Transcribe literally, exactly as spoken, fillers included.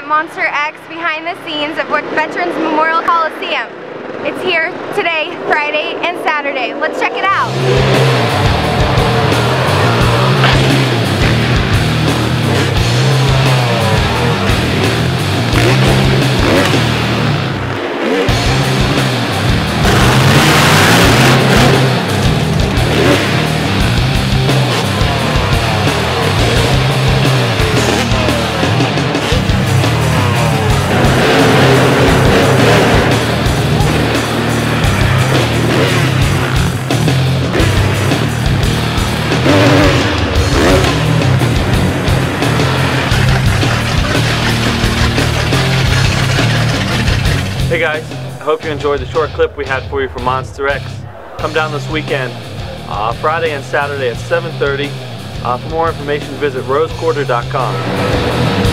Monster X behind the scenes of Veterans Memorial Coliseum. It's here today, Friday and Saturday. Let's check it out. Hey guys, I hope you enjoyed the short clip we had for you from Monster X. Come down this weekend, uh, Friday and Saturday at seven thirty. Uh, for more information, visit rose quarter dot com.